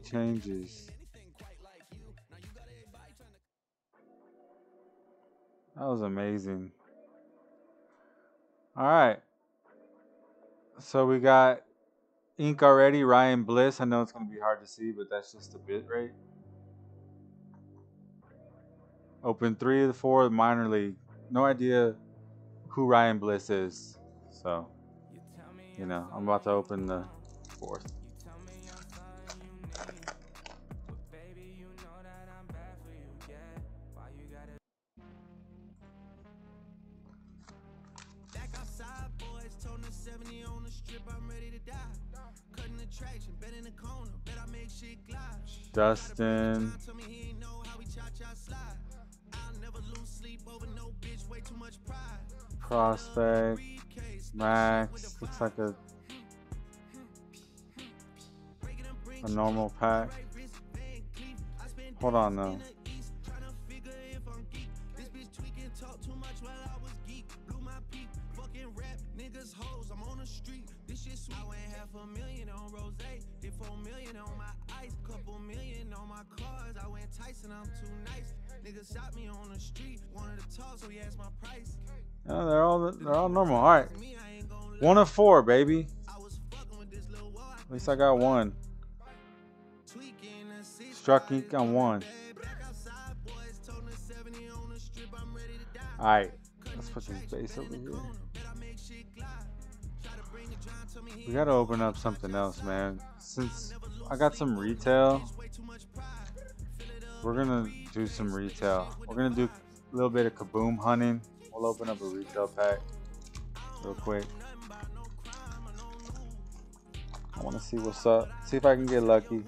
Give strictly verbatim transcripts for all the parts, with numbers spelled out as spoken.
changes. That was amazing. All right. So we got ink already. Ryan Bliss. I know it's going to be hard to see, but that's just a bit rate. Open three of the four minor league. No idea who Ryan Bliss is. So, you know, I'm about to open the fourth. Dustin. Prospect. Max. Looks like a a normal pack. Hold on though. Oh, they're all they're all normal. All right, one of four, baby. At least I got one. Struck ink on one. All right, let's put this base over here. We gotta open up something else, man. Since I got some retail, we're gonna do some retail. We're gonna do a little bit of kaboom hunting. We'll open up a retail pack real quick. I want to see what's up. See if I can get lucky.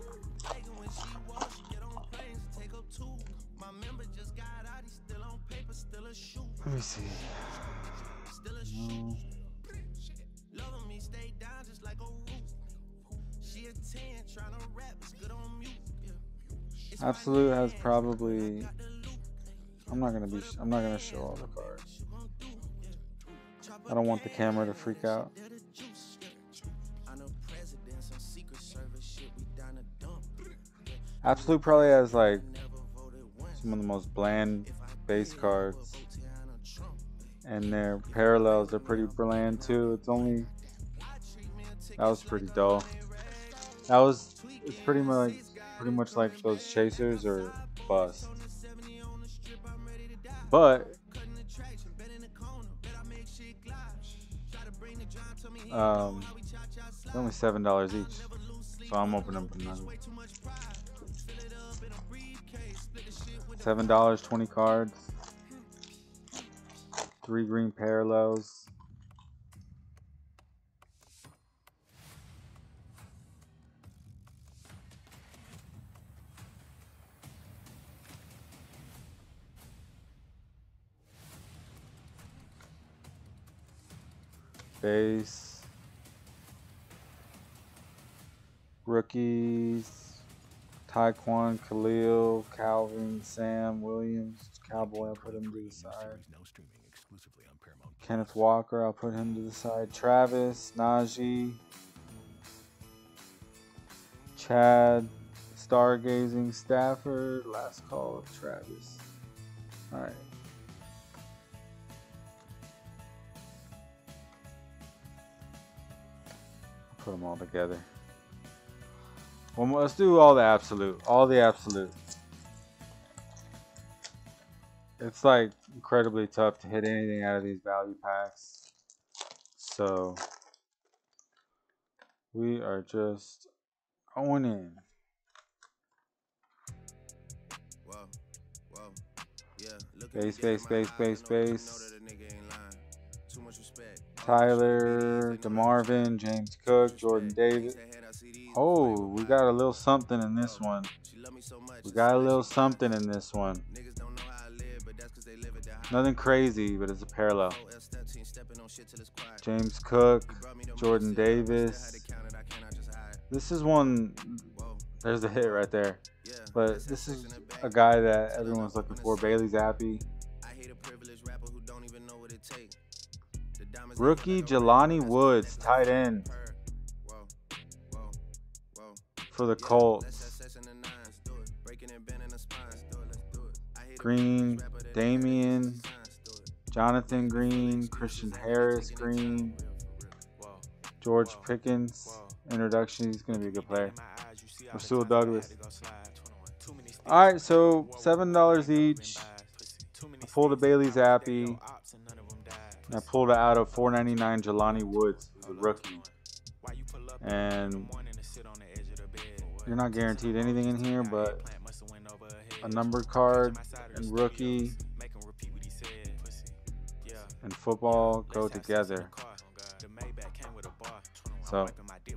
Let me see. No. Absolute has probably. I'm not gonna be. I'm not gonna show all the cards. I don't want the camera to freak out. Absolute probably has like some of the most bland base cards, and their parallels are pretty bland too. It's only that was pretty dull. That was it's pretty much pretty much like those chasers or bust. But um, it's only seven dollars each, so I'm opening up another. Seven dollars, twenty cards, three green parallels. Base. Rookies. Taekwon, Khalil, Calvin, Sam, Williams, Cowboy, I'll put him to the side. Kenneth Walker, I'll put him to the side. Travis, Najee, Chad, Stargazing, Stafford, last call of Travis. Alright. Put them all together. Well, let's do all the absolute. All the absolute. It's like incredibly tough to hit anything out of these value packs. So we are just going in. Base, base, base, base, base. Tyler, DeMarvin, James Cook, Jordan Davis. Oh, we got a little something in this one. We got a little something in this one. Nothing crazy, but it's a parallel. James Cook, Jordan Davis. This is one. There's a hit right there. But this is a guy that everyone's looking for. Bailey Zappi. Rookie Jelani Woods, tight end. for the Colts. Green, Damian, Jonathan Green, Christian Harris Green, George Pickens. Introduction, he's going to be a good player. Rasul Douglas. Alright, so seven dollars each. I pulled a Bailey Zappi. And I pulled it out of four ninety-nine Jelani Woods, who's a rookie. And you're not guaranteed anything in here, but a numbered card and rookie and football go together. So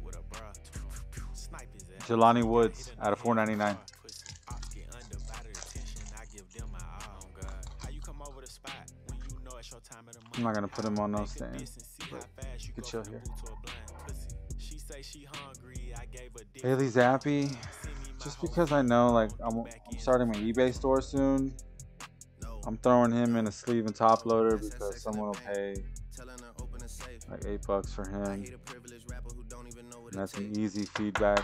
Jelani Woods out of four ninety-nine. I'm not gonna put him on no stand, but you can chill here. Bailey Zappi, just because I know like I'm, I'm starting my eBay store soon, I'm throwing him in a sleeve and top loader because someone will pay like eight bucks for him, and that's an easy feedback.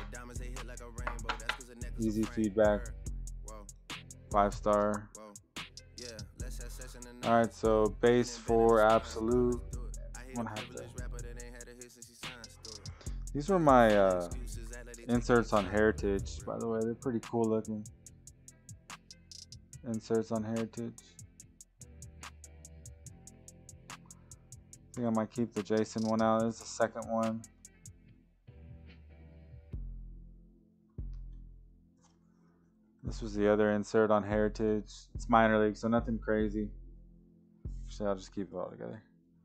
Easy feedback. Five star. Alright, so base for absolute. These were my uh, inserts on Heritage, by the way. They're pretty cool looking. Inserts on Heritage. I think I might keep the Jason one out. This is the second one. This was the other insert on Heritage. It's minor league, so nothing crazy. Actually, I'll just keep it all together.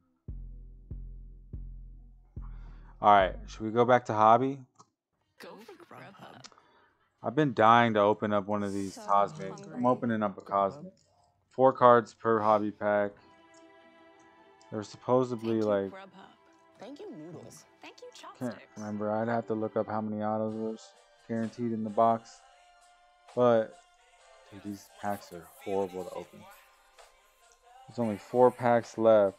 Alright, should we go back to hobby? Go for Grubhub. I've been dying to open up one of these so cosmic. Hungry. I'm opening up a cosmic. Four cards per hobby pack. They're supposedly Thank like. Thank you, noodles. Thank you, chopsticks. Can't remember. I'd have to look up how many autos was guaranteed in the box. But dude, these packs are horrible to open. There's only four packs left.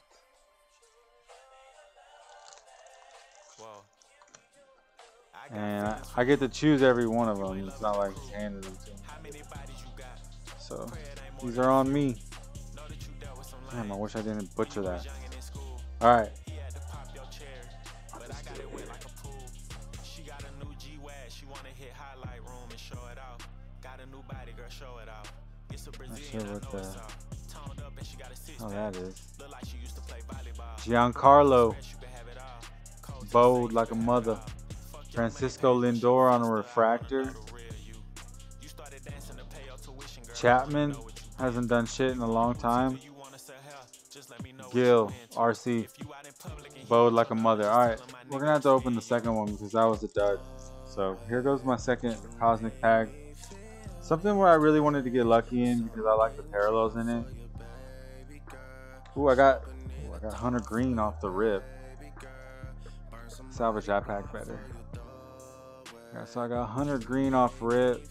And I, I get to choose every one of them. It's not like it's handed to me. So these are on me. Damn, I wish I didn't butcher that. Alright. Not sure what the oh that is. Giancarlo. Bowed like a mother. Francisco Lindor on a refractor. Chapman hasn't done shit in a long time. Gil, R C, bowed like a mother. Alright, we're gonna have to open the second one because that was a dud. So here goes my second cosmic pack. Something where I really wanted to get lucky in because I like the parallels in it. Ooh, I got, ooh, I got Hunter Green off the rip. Salvage that pack better. Yeah, so I got Hunter Green off rip.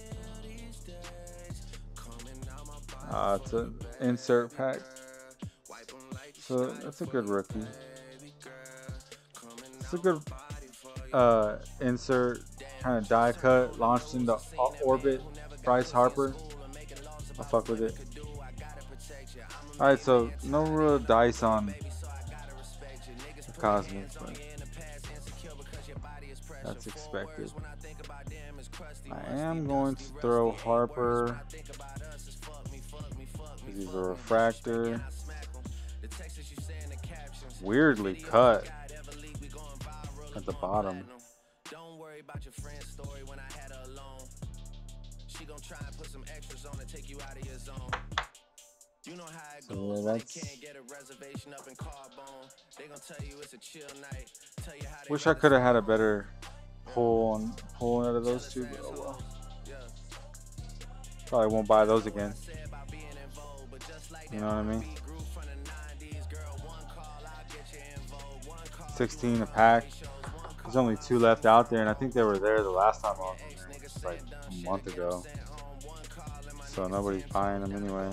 Uh, it's an insert pack. So that's a good rookie. It's a good uh, insert, kind of die cut, launched into orbit. Bryce Harper. I'll fuck with it. Alright, so no real dice on the Cosmic, but that's expected. I am going to throw Harper because he's a refractor. Weirdly cut at the bottom. So yeah, that's. Wish I could have had a better pull on pull out of those two, but oh well. Probably won't buy those again. You know what I mean? sixteen a pack. There's only two left out there, and I think they were there the last time I was in there, just like a month ago. So nobody's buying them anyway.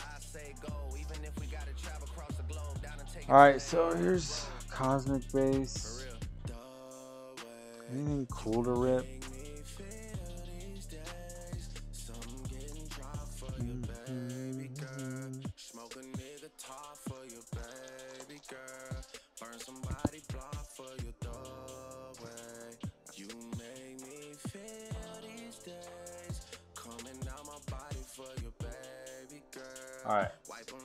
Alright, so here's Cosmic Base. Anything cool to rip? All right.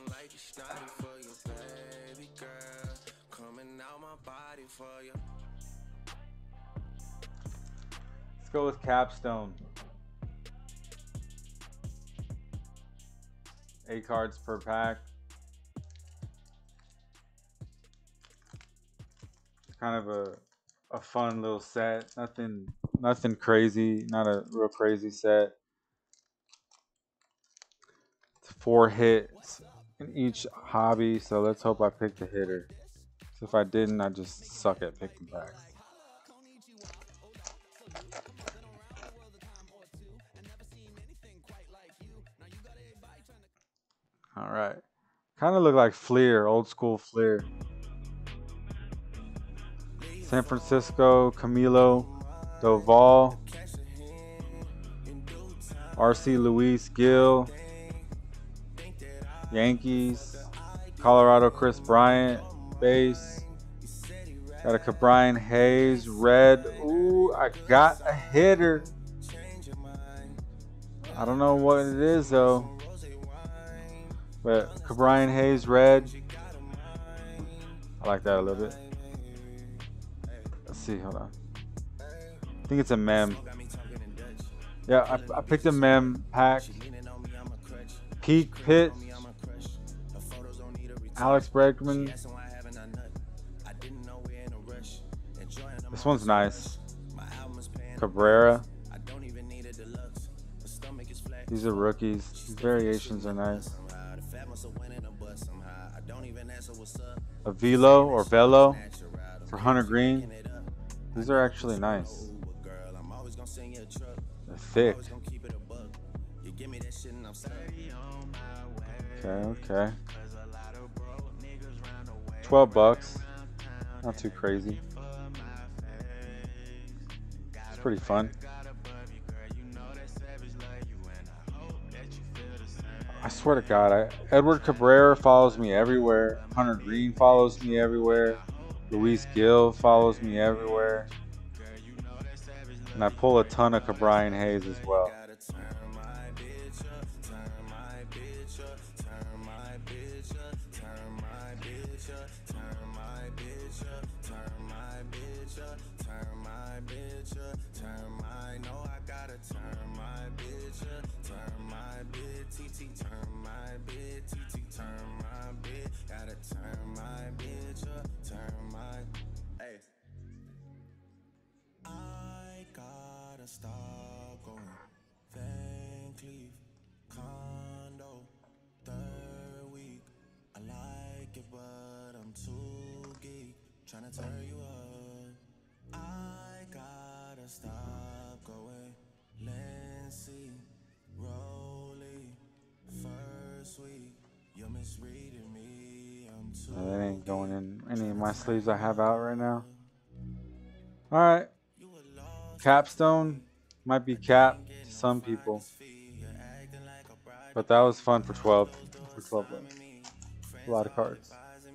Let's go with Capstone. Eight cards per pack. Kind of a a fun little set. Nothing nothing crazy. Not a real crazy set. It's four hits in each hobby, so let's hope I pick the hitter. So if I didn't, I just suck at picking packs. All right. Kind of look like Fleer, old school Fleer. San Francisco, Camilo, Doval, R C Luis Gill, Yankees, Colorado Chris Bryant, base. Got a Cabrian Hayes, red. Ooh, I got a hitter. I don't know what it is though. But Cabrian Hayes, red. I like that a little bit. Let's see, hold on. I think it's a mem. Yeah, I, I picked a mem pack. Peak Pit. Alex Bregman. This one's nice. Cabrera. These are rookies. These variations are nice. A Velo or Velo for Hunter Green. These are actually nice. They're thick. Okay, okay. twelve bucks. Not too crazy. It's pretty fun. I swear to God, I, Edward Cabrera follows me everywhere. Hunter Green follows me everywhere. Luis Gill follows me everywhere. And I pull a ton of Cabrian Hayes as well. Stop going Van Cleef condo third week. I like it, but I'm too geek. Tryna turn you up. I gotta stop going Lancy Rolly first week. You're misreading me. I'm too Uh, that ain't going in any of my sleeves I have out right now. All right. Capstone might be capped to some people, but that was fun for twelve. For twelve bucks. A lot of cards.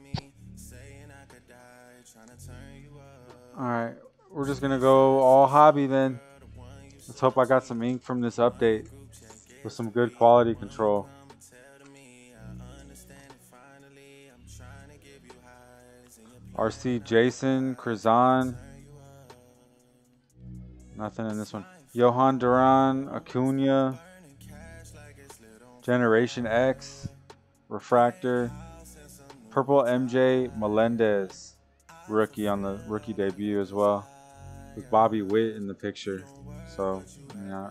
All right, we're just gonna go all hobby then. Let's hope I got some ink from this update with some good quality control. R C Jason, Krazan. Nothing in this one. Johan Duran, Acuna, Generation X, Refractor, Purple M J Melendez, rookie on the rookie debut as well, with Bobby Witt in the picture. So, yeah.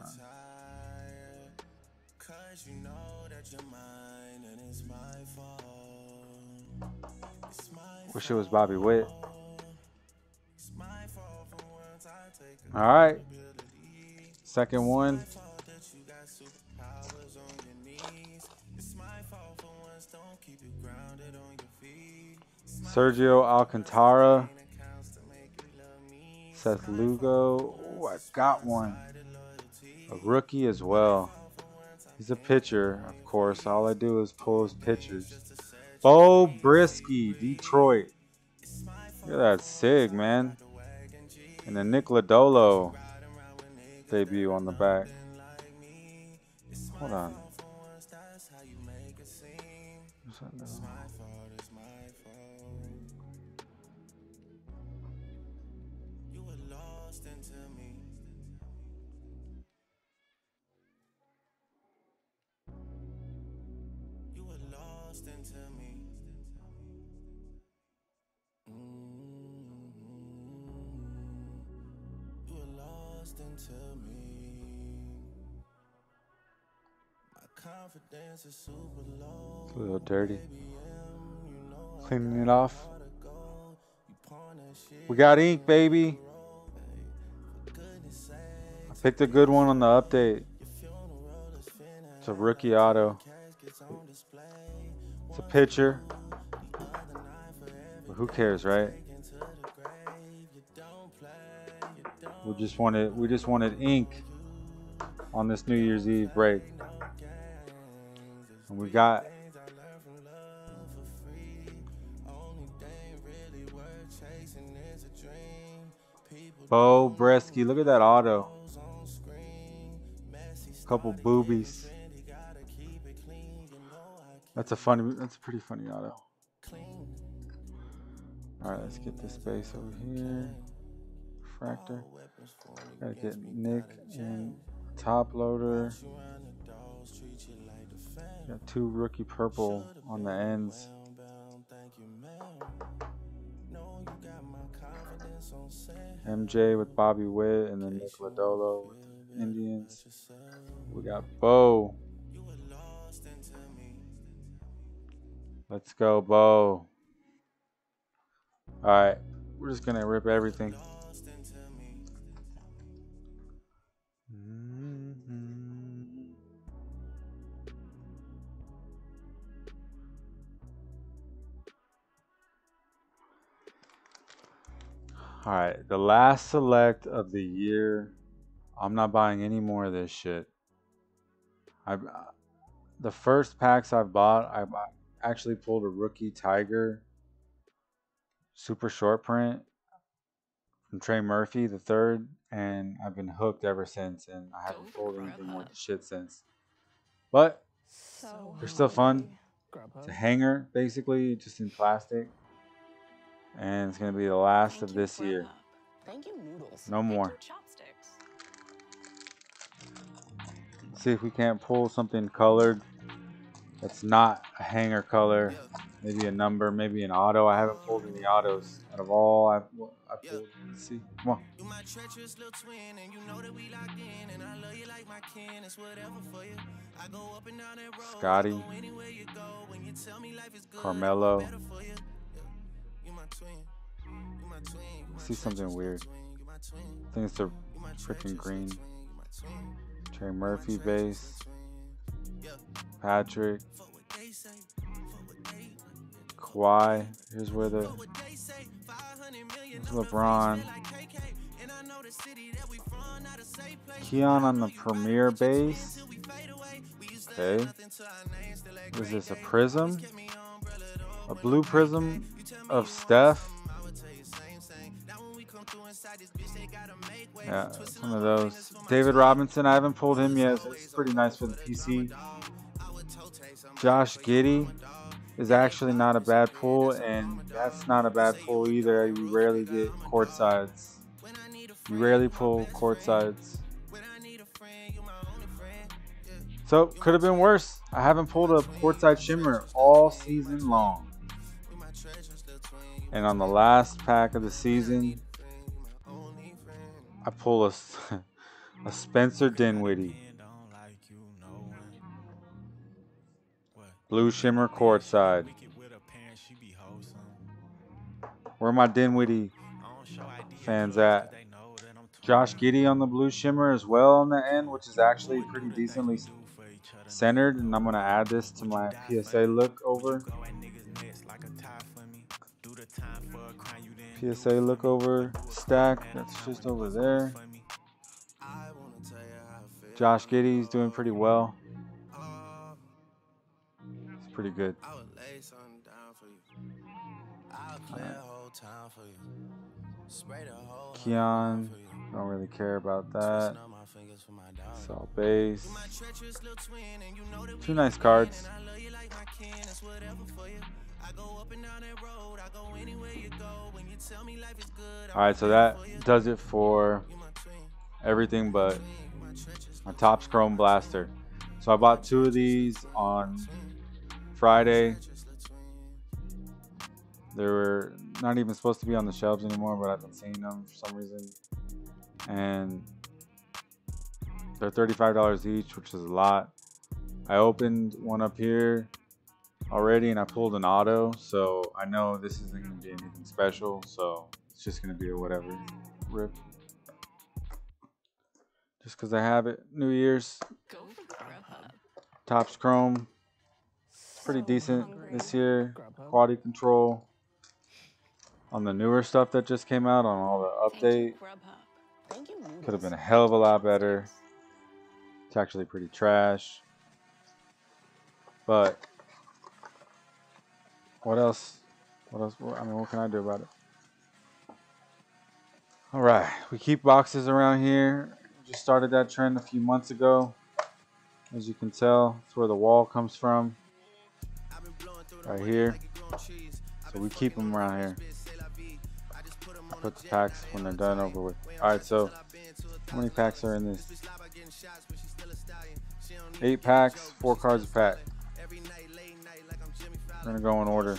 Wish it was Bobby Witt. All right, second one. Sergio Alcantara, Seth Lugo. Oh, I got one. A rookie as well. He's a pitcher, of course. All I do is pull his pitchers. Bo Brisky, Detroit. Look at that sig, man. And the Nick Lodolo debut on the back. Hold on. It's my fault, it's my fault. You were lost into me. You were lost into me. Mm-hmm. You were lost into me. My confidence is super low. It's a little dirty. Baby, M, you know I Cleaning got it off. far to go. You pawn that shit We got on ink, the baby. road, babe. For goodness I sakes, picked a good one on the update. your funeral is finna It's a happen. rookie auto. Caskets on display. It's a One for pitcher. you, the other nine for But who everything cares, you're right? taking to the grave. You don't play, you We don't just wanted we just wanted ink on this New Year's Eve break. play no games. There's And we three got things I learned from love for free. Only thing really worth chasing is a dream. People Bo don't know Bresky. Look at that auto. what's on screen. Messy Couple started getting boobies. trendy, gotta keep it clean. You know I That's a funny that's a pretty funny auto. clean. Alright, let's get this base over here. Refractor. All weapons formed Gotta get against me Nick gotta and jam. top loader. Watch you run the dogs, treat you like the fam. Got two rookie purple Should've on the been ends. well bound, thank you, ma'am. No, you got my confidence on set. M J with Bobby Witt and then Nick Case you Lodolo wanna with feel the better Indians. about yourself. We got Bo. You were lost into me. Let's go, Bo. Alright, we're just gonna rip everything. Lost into me. Mm-hmm. Alright, the last select of the year. I'm not buying any more of this shit. I the first packs I've bought, I actually pulled a rookie Tiger super short print from Trey Murphy, the third, and I've been hooked ever since, and I haven't pulled anything more shit since. But So they're still fun. Grubhub. It's a hanger, basically, just in plastic, and it's gonna be the last Thank of you, this year. Grubhub. Thank you, noodles. No Thank more. you, chopsticks. See if we can't pull something colored that's not a hanger color. Maybe a number, maybe an auto. I haven't pulled any autos out of all I've I pulled. Let's see. Come on. You my treacherous little twin, and you know that we locked in, and I love you like my kin. It's whatever for you. I go up and down that road. Scotty. I go anywhere you go. When you tell me life is good, Carmelo. better for you. Yeah. You my twin. You my twin. You my I see something weird. twin. You my twin. I think it's a You my freaking green. twin. You my twin. Trey Murphy base. Yeah. Patrick. For what they say. For what they Kawhi. Here's where the For what they say. five hundred million here's LeBron. Keon on the premier base. Okay. What is this? A prism? A blue prism of Steph. Yeah, it's one of those. David Robinson, I haven't pulled him yet. So it's pretty nice for the P C. Josh Giddey is actually not a bad pull, and that's not a bad pull either. You rarely get court sides. You rarely pull court sides. So, could have been worse. I haven't pulled a courtside shimmer all season long. And on the last pack of the season, I pull a, a Spencer Dinwiddie. Blue shimmer courtside. Where are my Dinwiddie fans at? Josh Giddey on the blue shimmer as well on the end, which is actually pretty decently centered. And I'm going to add this to my P S A look over. P S A look over stack. That's just over there. Josh Giddey's doing pretty well. It's pretty good. Uh, Keon. Don't really care about that. Sell base. Two nice cards. Alright, so that does it for everything but my Topps Chrome Blaster. So I bought two of these on Friday. They were not even supposed to be on the shelves anymore, but I've been seeing them for some reason. And they're thirty-five dollars each, which is a lot. I opened one up here already and I pulled an auto, so I know this isn't going to be anything special, so it's just going to be a whatever rip. Just because I have it. New Year's. Topps Chrome. Pretty decent this year. Quality control on the newer stuff that just came out on all the update. Could have been a hell of a lot better. It's actually pretty trash. But what else? What else? I mean, what can I do about it? All right, we keep boxes around here. Just started that trend a few months ago. As you can tell, it's where the wall comes from. Right here. So we keep them around here. I put the packs when they're done over with. All right, so how many packs are in this? Eight packs, four cards a pack. We're gonna go in order.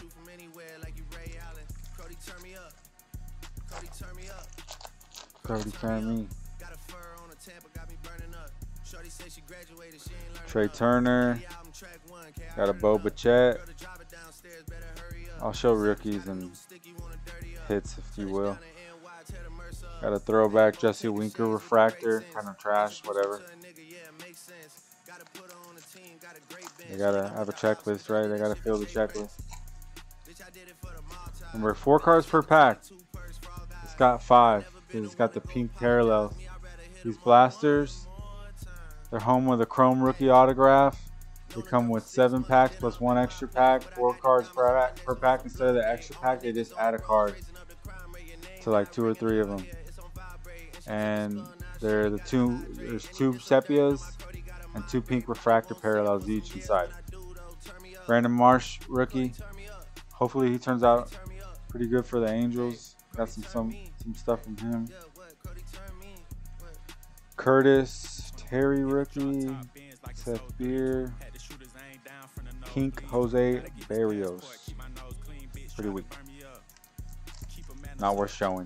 Cody turn me. Trey Turner. Got a Bo Bichette. I'll show rookies and hits if you will. Got a throwback Jesse Winker refractor. Kind of trash, whatever. They gotta have a checklist, right? They gotta fill the checklist. Remember, four cards per pack. It's got five. It's got the pink parallels. These blasters, they're home with a Chrome rookie autograph. They come with seven packs plus one extra pack, four cards per pack. Per pack. Instead of the extra pack, they just add a card to like two or three of them. And they're the two. There's two sepias and two pink refractor parallels each inside. Brandon Marsh, rookie. Hopefully he turns out pretty good for the Angels. Got some some some stuff from him. Curtis Terry, rookie. Seth Beer. Pink Jose Barrios. Pretty weak. Not worth showing.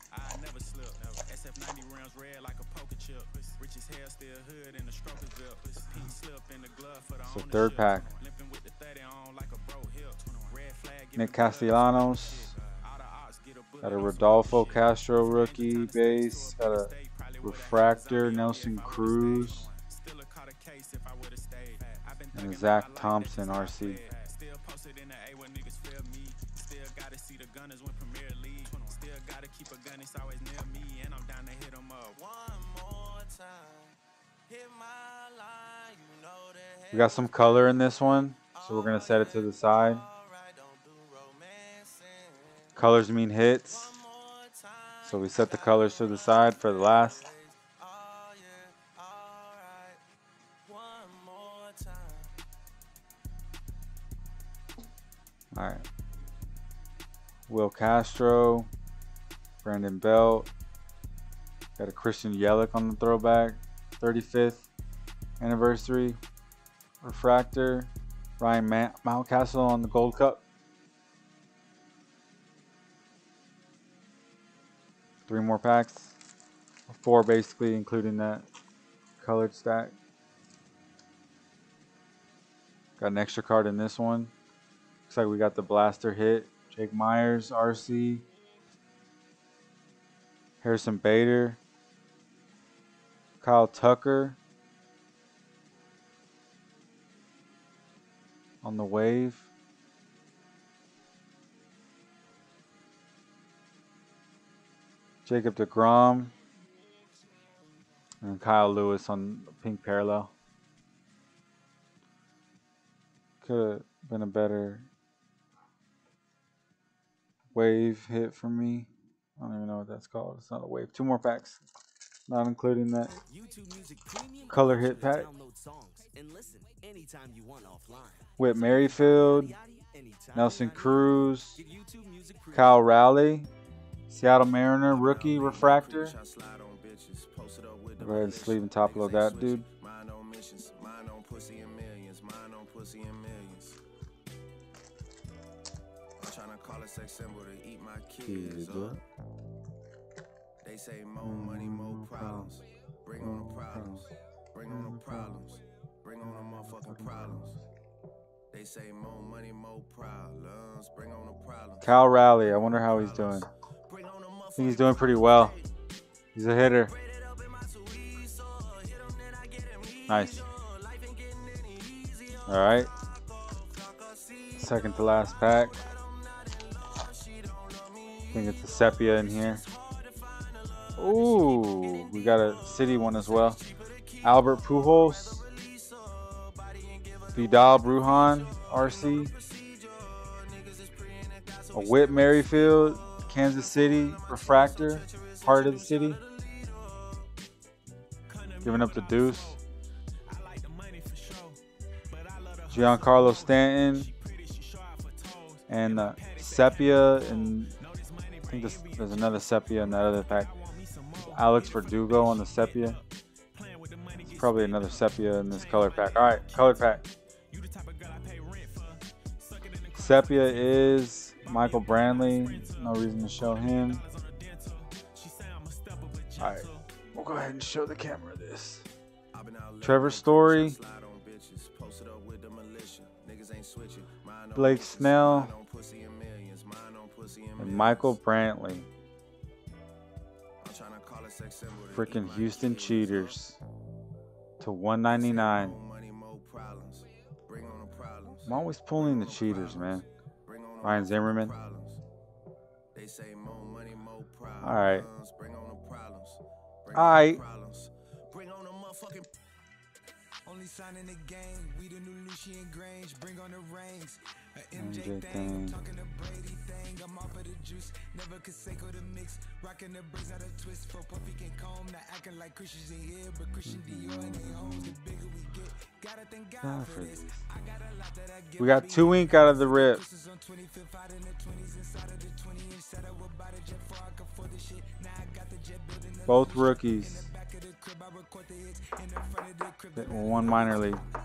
So third pack. Nick Castellanos. Got a Rodolfo Castro rookie base. Got a refractor Nelson Cruz. And a Zach Thompson R C. We got some color in this one, so we're gonna set it to the side. Colors mean hits, so we set the colors to the side for the last. All right. Will Castro, Brandon Belt, got a Christian Yelich on the throwback, thirty-fifth anniversary refractor, Ryan Ma- Mountcastle on the Gold Cup. Three more packs, four basically, including that colored stack. Got an extra card in this one. Looks like we got the blaster hit. Jake Myers, R C. Harrison Bader. Kyle Tucker. On the wave. Jacob deGrom. And Kyle Lewis on pink parallel. Could have been a better wave hit for me. I don't even know what that's called. It's not a wave. Two more packs. not including that color hit pack. Whit Merrifield, Nelson Cruz, Kyle Rowley, Seattle Mariner rookie refractor. Go ahead and sleeve and top load that dude. They say more money, more problems. Bring on the problems. Bring on the problems. Bring on the motherfucking problems. They say more money, more problems. Bring on the problems. Kyle Rowley, I wonder how he's doing. I think he's doing pretty well. He's a hitter. Nice. All right. Second to last pack. I think it's a sepia in here. Ooh, we got a city one as well. Albert Pujols, Vidal Brujan, R C. A Whit Merrifield, Kansas City refractor, heart of the city. Giving up the deuce. Giancarlo Stanton and uh, sepia, and I think this, there's another sepia in that other pack. Alex Verdugo on the sepia. There's probably another sepia in this color pack. All right, color pack. Sepia is Michael Brantley. No reason to show him. All right, we'll go ahead and show the camera this. Trevor Story. Blake Snell. And Michael Brantley. Freaking Houston Cheaters to one ninety-nine. I'm always pulling the cheaters, man. Ryan Zimmerman. All right. All right. Only sign in the game, we the new Lucian Grange, bring on the rings. A M J thing, talking to Brady thing, I'm off of the juice, never could say go to mix, rocking the braids out of twist, for Puffy can comb, not acting like Christian's in here, but Christian Dior and they homes, the bigger we get, gotta thank God for this. I got a lot that I give. We got two ink out of the rip. Both rookies. One minor league.